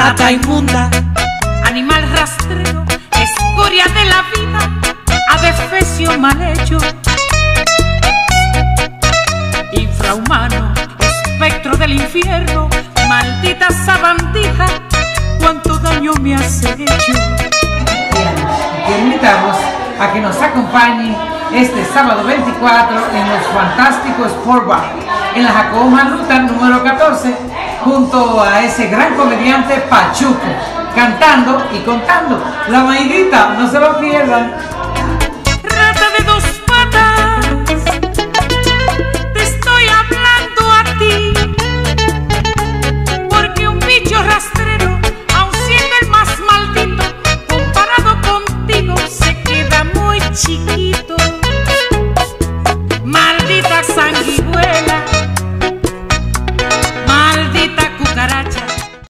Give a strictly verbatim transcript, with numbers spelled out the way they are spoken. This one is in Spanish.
rata inmunda, animal rastrero, escoria de la vida, adefesio mal hecho, infrahumano, espectro del infierno, maldita sabandija, cuánto daño me has hecho. Bien, quiero invitarlos a que nos acompañen este sábado veinticuatro en los Fantásticos Sport Bar, en la Jacobo Magluta número catorce, junto a ese gran comediante Pachuco, cantando y contando. La maidita, no se lo pierdan.